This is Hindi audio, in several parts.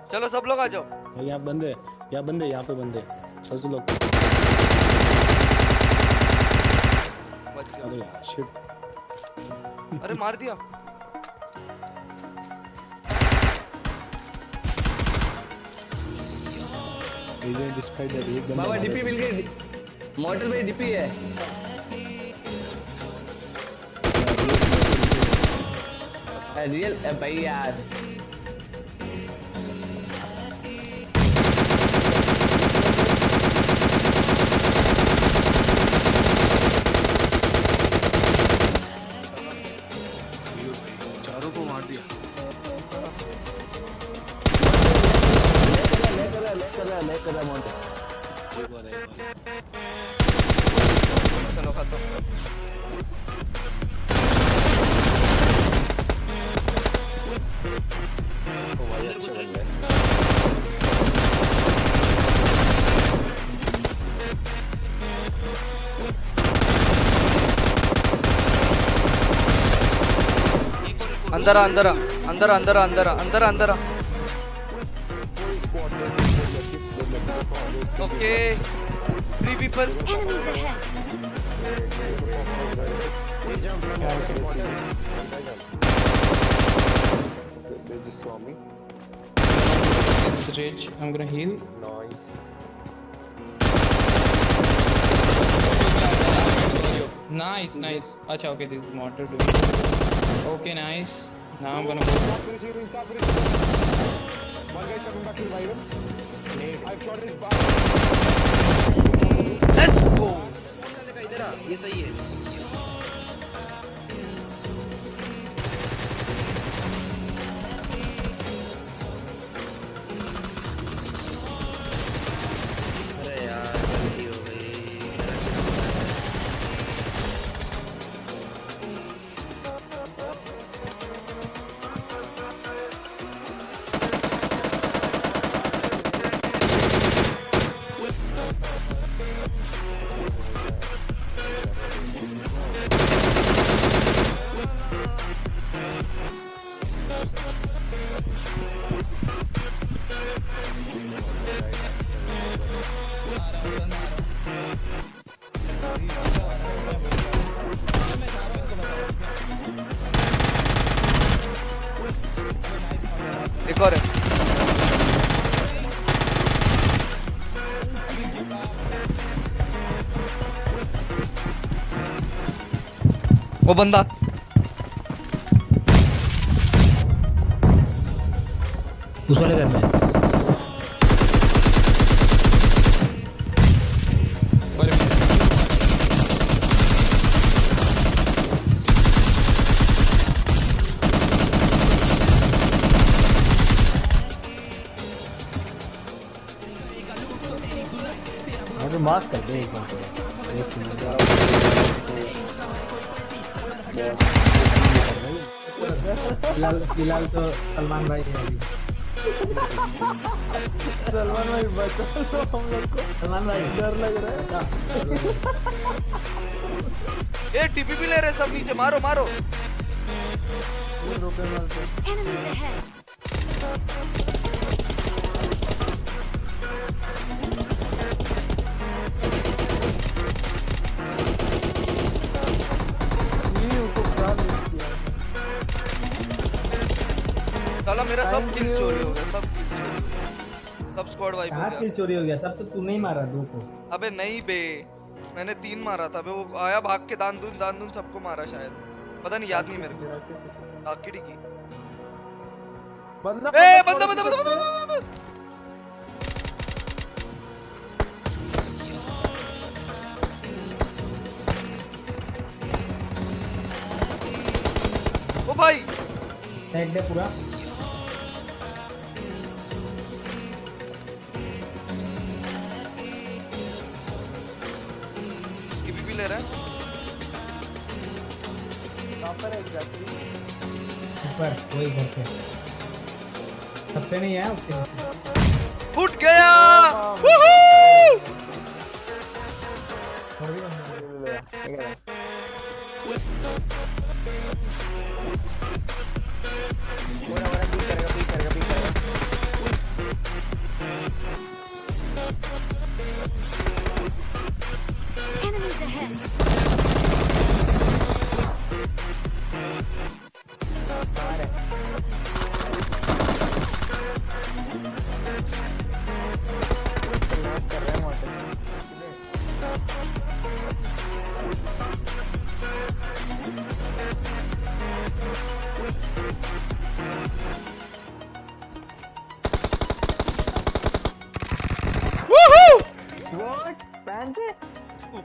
चलो सब लोग आ जाओ। यहाँ बंदे, यहाँ पे बंदे। चलो लोग। बच गया। अरे यार शिट। अरे मार दिया। बाबा डीपी मिल गई। मोटर में डीपी है। रियल भाई यार। चारों को मार दिया। ले कर मोटर। चलो खत्म। अंदर अंदर अंदर अंदर अंदर अंदर अंदर। Okay 3 people. They just saw me. It's rich. I'm gonna heal. Nice. Nice, nice. Acha, okay, this is mortar doing. Okay, nice. Now I'm gonna go. Stop receiving. One guy coming back to the wagon. I've shot his back. Let's go. इधर आ, ये सही है। अरे यार गलती हो गई। एक और है। वो बंदा उस वाले घर में। अरे मास्क कर दे एक बार। फिलहाल तो सलमान भाई है अभी। सलमान भाई बचा लो हम लोग को। सलमान भाई डर लग रहा है। ए टीपी भी ले रहे सब नीचे। मारो मारो। साला मेरा सब किल चोरी हो गया। सब स्क्वाड वाइप हो गया। किल चोरी हो गया। सब तो तू नहीं मारा दो को। अबे नहीं बे, मैंने 3 मारा था बे। वो आया भाग के दान दून सबको मारा शायद। पता नहीं, याद नहीं मेरे को। आकिड़ी की बंदा ए बंदा बंदा बंदा बंदा बंदा। ओ भाई टैग दे पूरा। टीपी ले रहा है। ऊपर वही घर पे। सब पे नहीं है उसके। फुट गया।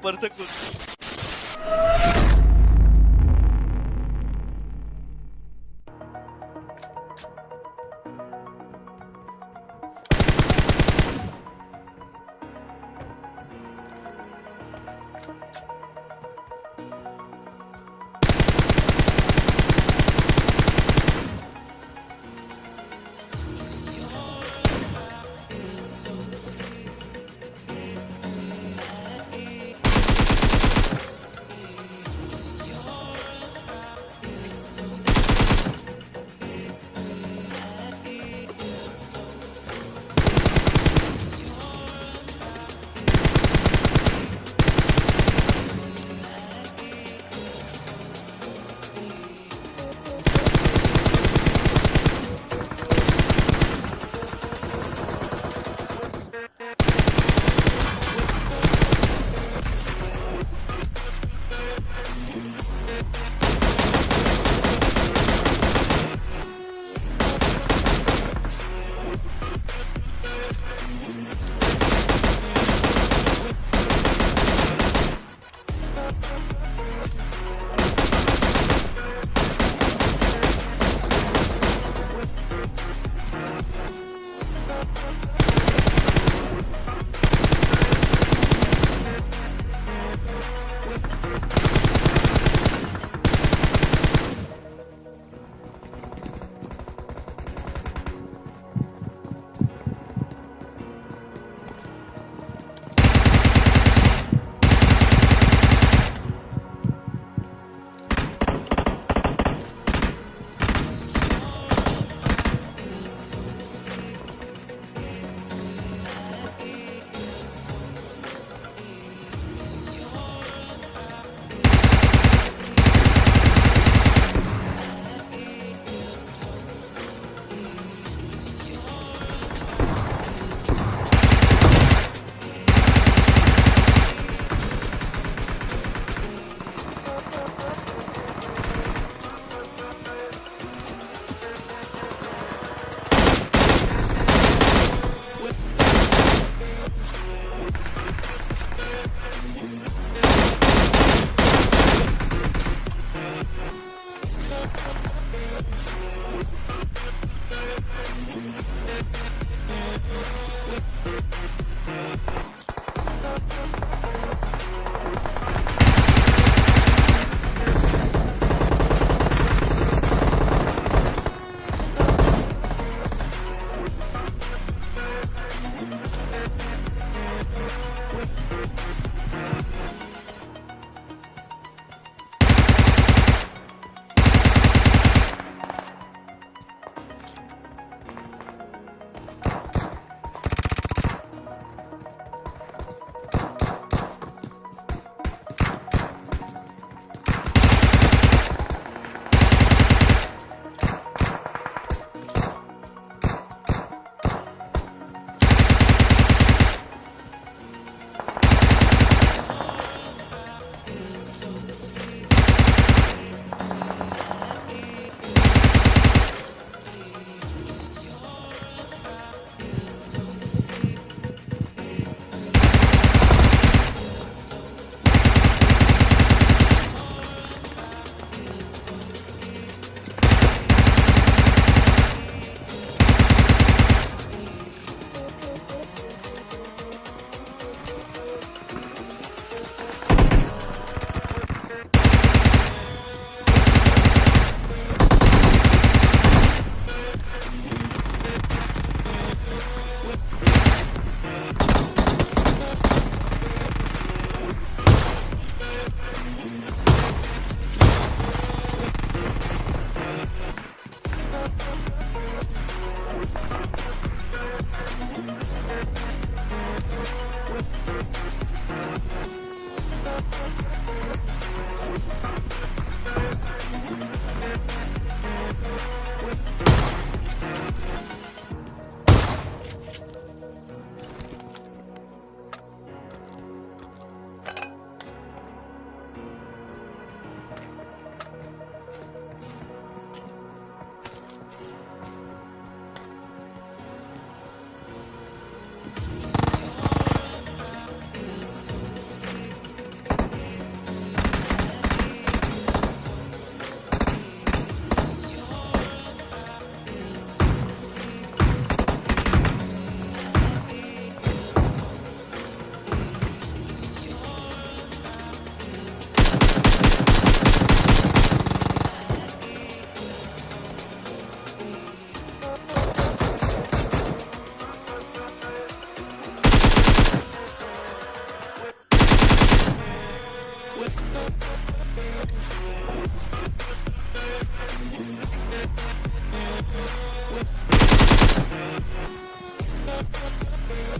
ऊपर से कुछ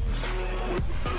है।